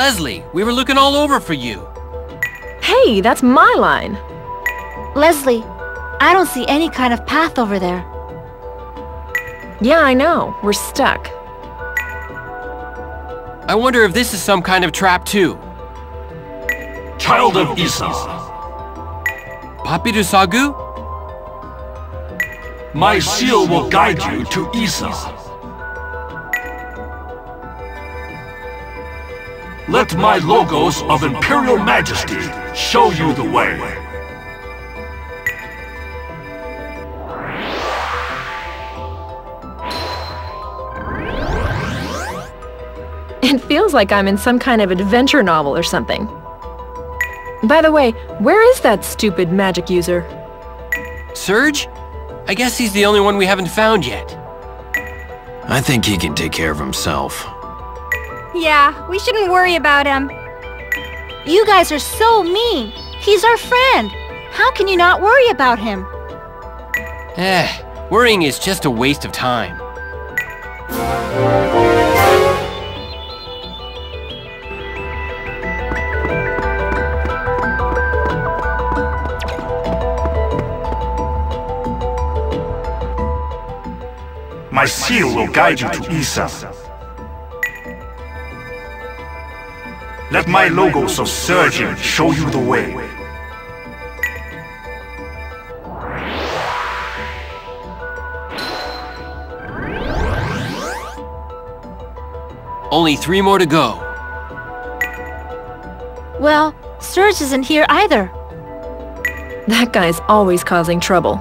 Leslie, we were looking all over for you. Hey, that's my line. Leslie, I don't see any kind of path over there. Yeah, I know. We're stuck. I wonder if this is some kind of trap too. Child of Isa, Papiru Sagu? my seal will guide you to Isa. Let my logos of Imperial Majesty show you the way. It feels like I'm in some kind of adventure novel or something. By the way, where is that stupid magic user? Serge? I guess he's the only one we haven't found yet. I think he can take care of himself. Yeah, we shouldn't worry about him. You guys are so mean. He's our friend. How can you not worry about him? Worrying is just a waste of time. My seal will guide you to Isa. Let my logos of Serge show you the way. Only 3 more to go. Well, Serge isn't here either. That guy's always causing trouble.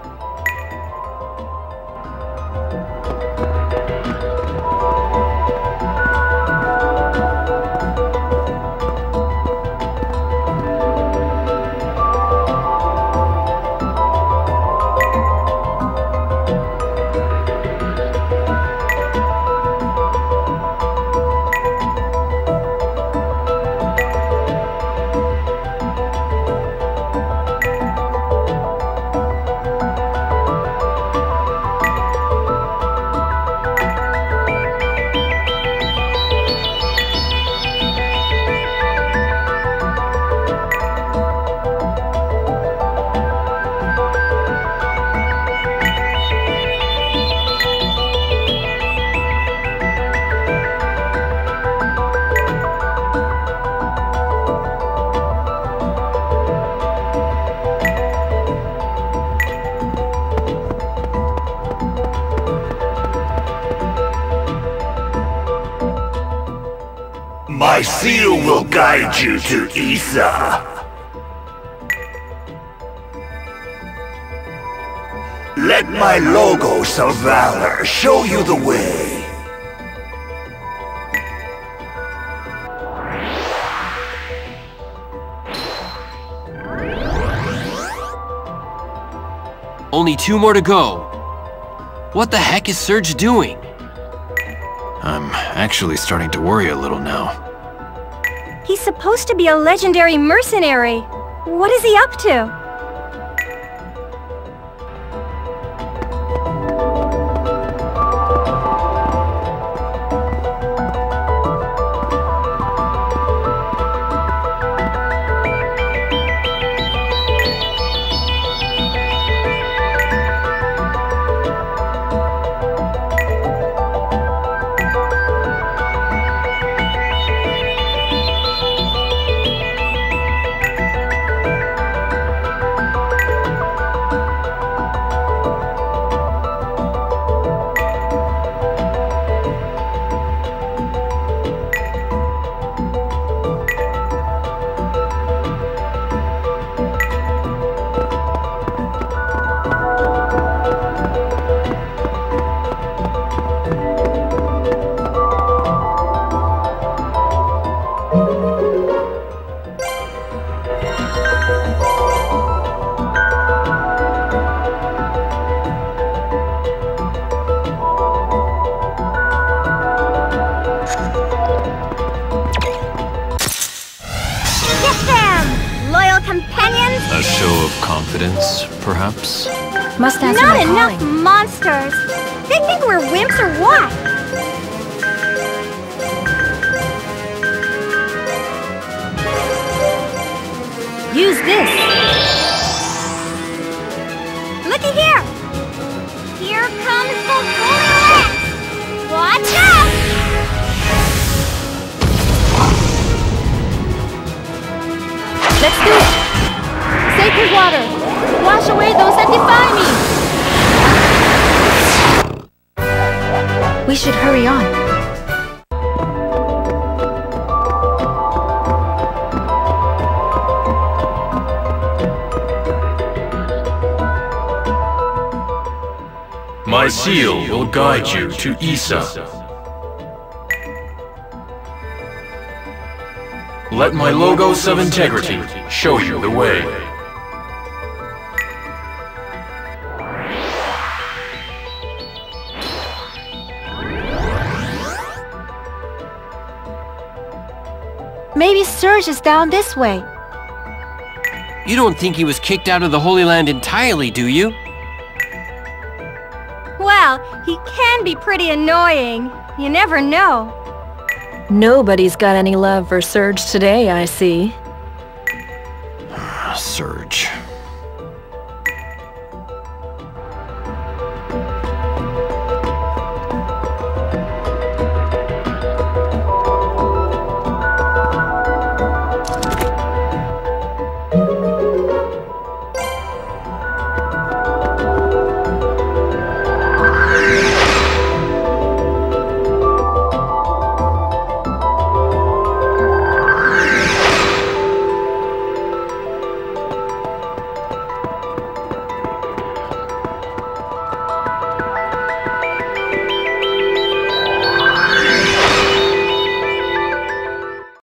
My seal will guide you to Isa. Let my logos of valor show you the way. Only 2 more to go. What the heck is Serge doing? I'm actually starting to worry a little now. He's supposed to be a legendary mercenary. What is he up to? A show of confidence, perhaps? Must answer Not my enough calling. monsters! They think we're wimps or what? this? Looky here! Here comes the bullet! Watch out! Let's do it! Sacred water! Wash away those that defy me! We should hurry on. My seal will guide you to Isa. Let my logos of integrity show you the way. Maybe Serge is down this way. You don't think he was kicked out of the Holy Land entirely, do you? Well, he can be pretty annoying. You never know. Nobody's got any love for Serge today, I see. Serge.